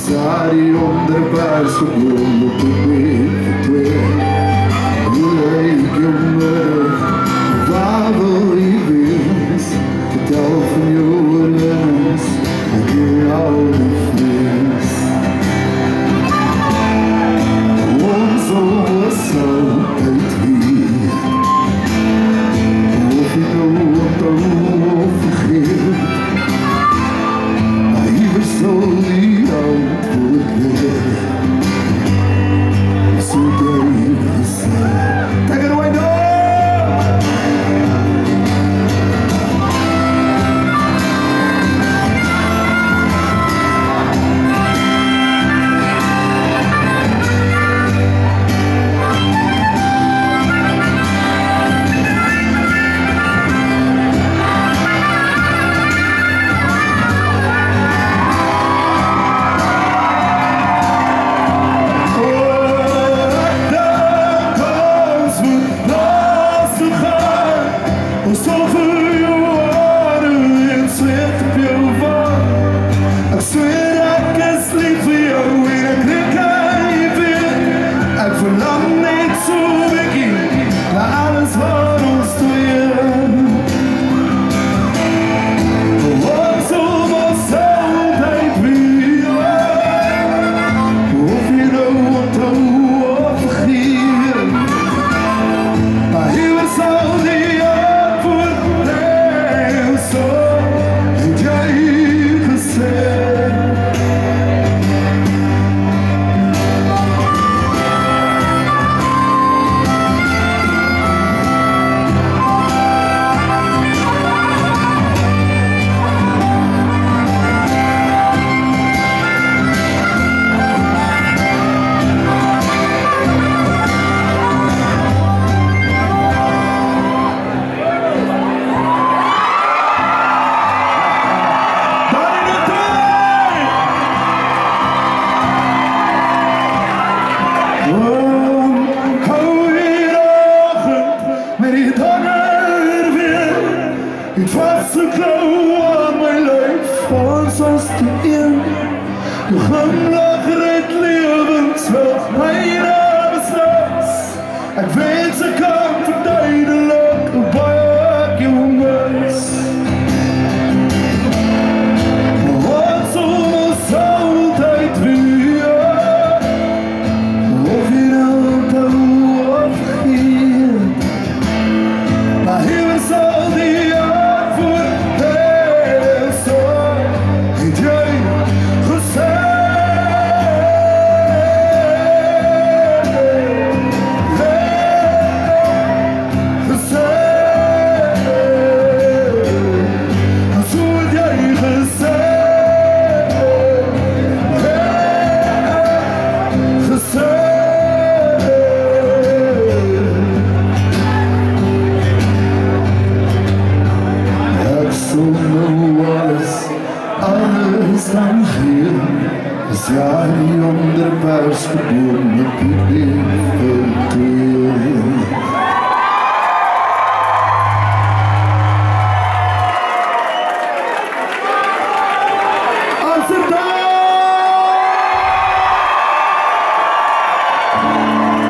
jaar hier onder pers geboren op de week twee. Leuk jongen, waar wil je wees? Vertel van jouw lens en je oude vrees. Gewoon zoals altijd weer. Of je nou wat vergeet, maar hier zal die antwoord liggen. So dangerous. Take it away, no! Het was zo klauw aan mijn lijf, als te in. Je glimlach redt levensweg, mijn naam is Lars. Ik weet ze kan verduidelijk, bij jongens. Maar wat soms altijd weer, of je nou toe of hier. Maar hier is al die alles dan hier, is jaar hier onder pers geboren op het weer.